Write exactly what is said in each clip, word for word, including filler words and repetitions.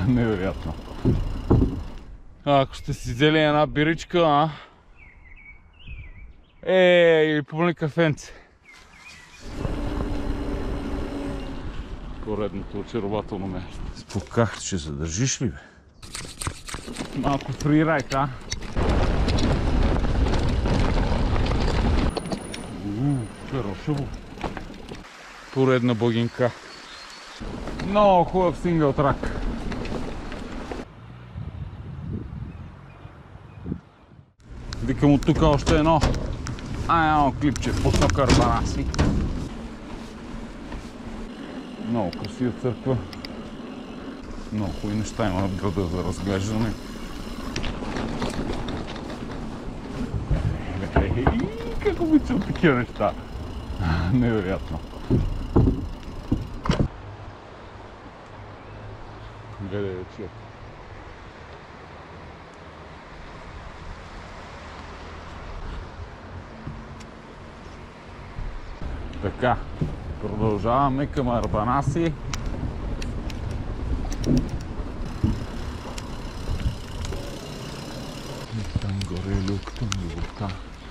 Невероятно. Ако сте си взели една биричка, а? Е, или помни кафенце. Поредното очарователно място. Споках, ще задържиш ли, бе? Малко фрирайд, а? Ууу, хорошо. Поредна богинка. Много хубав сингъл трак. Викам от тук още едно. А, едно клипче в посока Арбанаси. Много красива църква. Много хубави неща има в града за разглеждане. Как обичам такива неща. Невероятно. Гледай, човек. Така, продължаваме към Арбанаси. Там горе е люката на любовта.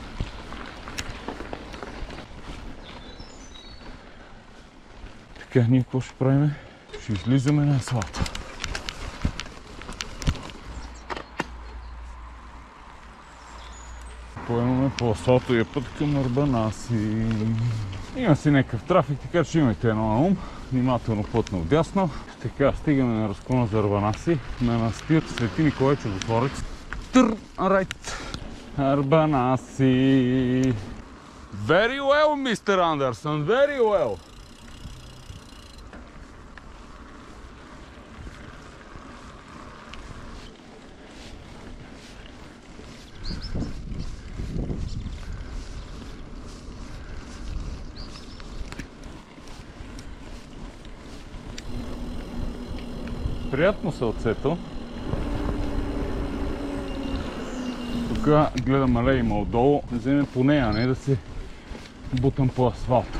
Така, ние какво ще правим? Ще излизаме на асфалта. Поемаме по асфалтовия път към Арбанаси. Има си някакъв трафик, така че имайте едно на ум. Внимателно плътно вдясно. Така, стигаме на разклона за Арбанаси. На Манастир Свети Николай Чудотворец. Turn right. Арбанаси. Very well, мистер Андерсън, very well. Приятно сълцето. Тук гледам алея има отдолу, да вземем по нея, а не да се бутам по асфалта.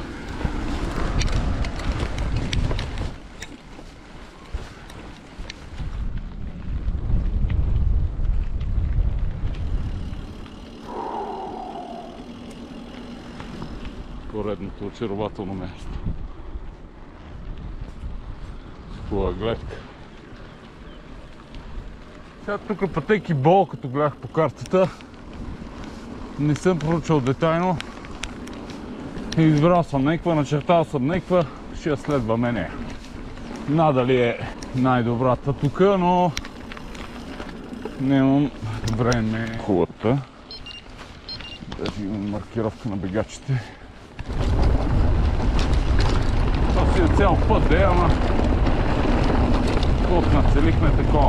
Поредното очарователно място. С хубава гледка. Сега тук пътейки бол, като гледах по картата, не съм проучил детайно. Избрал съм някаква, начертал съм някаква, ще я следваме нея. Надали е най-добрата тук, но нямам време. Хубавата. Даже имам маркировка на бегачите. Това си е цял път, да, ама колко нацелихме такова.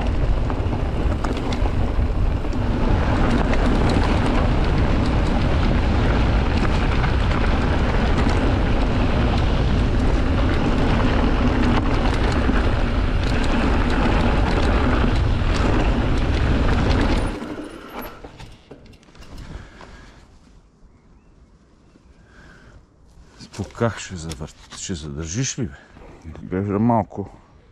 Как ще завърти? Ще задържиш ли, бе? Изглежда малко.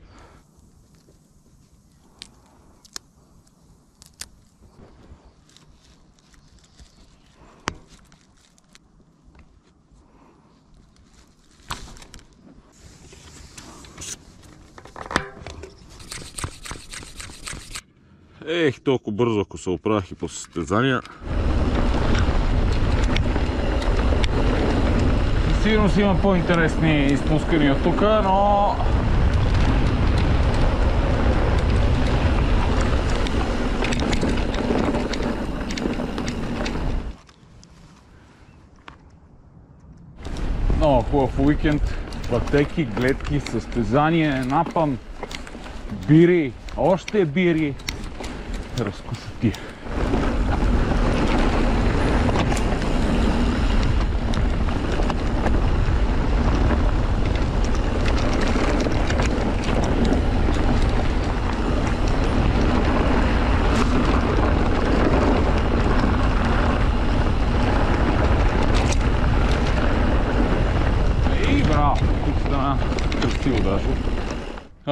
Ех, толкова бързо, ако се оправях и по състезания. Сигурно си има по-интересни изпускания тук, но много хубав уикенд. Пътеки, гледки, състезания, напън, бири, още бири. Разкусатия.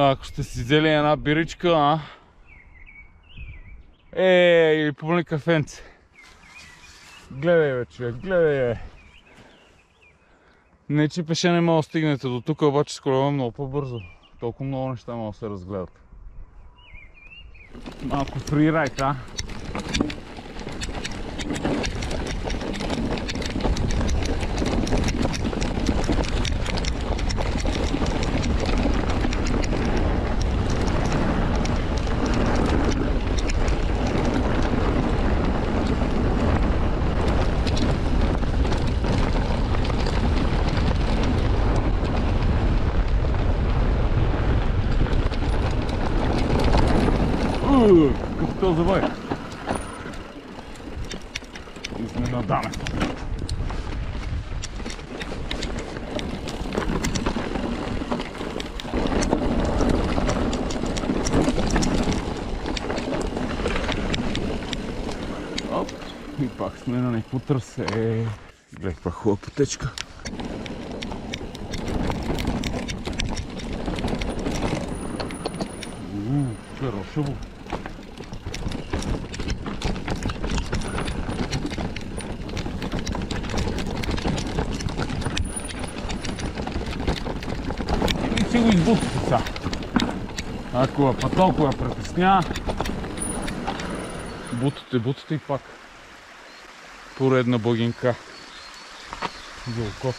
Ако сте си взели една биричка, а? Е, или пълни кафенце. Гледай бе, човек, гледай бе. Не, че пеше не мога да стигнете до тук, обаче с колела много по-бързо. Толкова много неща могат да се разгледат. Малко фрирайд, а? Какъв то завой? И сме на даме. Оп, и пак сме на някакво търсе. Гледай, каква хубава пътечка. Ууу, хорошо. Си го избутате сега. Ако е па толкова притесня, бутате, бутате и пак поредна бъгинка за око.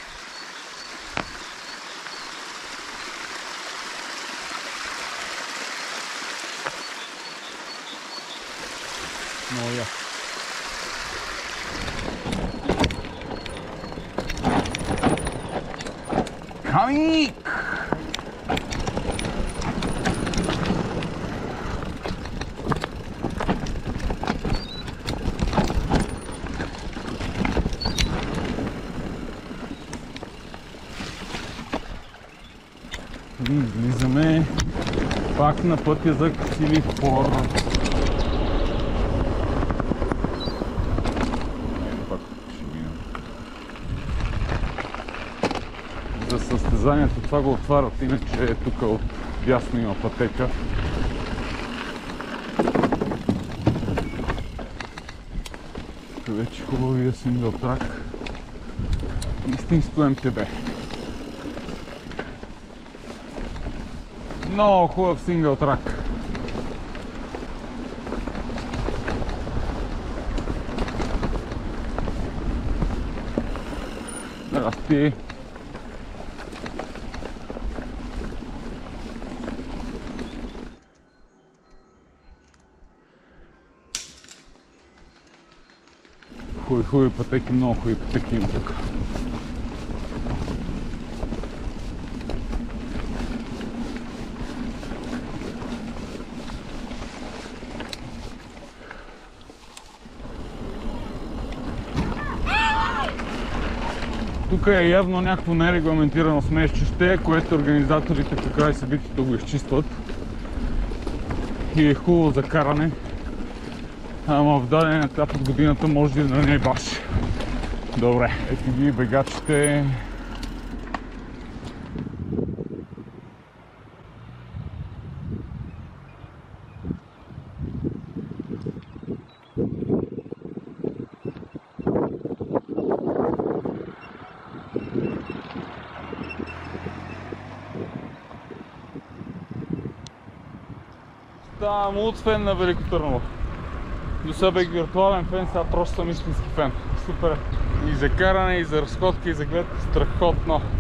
Много яко. Камик! Излизаме пак на пътя за красиви хор. За състезанието това го отварят, иначе е тук от дясно има пътека. Тук вече хубавия сингъл трак. Истинско Ем Те Бе. Много хубав сингъл трак. Здрасти! Хубави, хубави пътеки, много хубави пътеки има тук. Тук е явно някакво нерегламентирано смешчище, което организаторите по край събитието го изчистват. И е хубаво за каране. Ама в даден етап от годината може да не е баш. Добре, ето ги бегачите. Ставам луд фен на Велико Търново. До сега бех виртуален фен, сега просто съм истински фен. Супер! И за каране, и за разходка, и за глед. Страхотно!